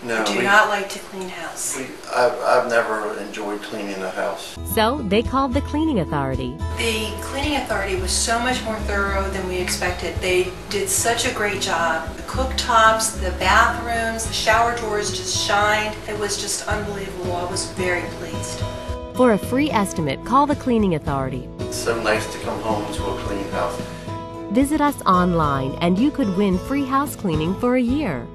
No, do not like to clean house. I've never enjoyed cleaning a house. So they called the Cleaning Authority. The cleaning authority was so much more thorough than we expected. They did such a great job. The cooktops, the bathrooms, the shower doors just shined. It was just unbelievable. I was very pleased. For a free estimate, call the Cleaning Authority. It's so nice to come home to a clean house. Visit us online and you could win free house cleaning for a year.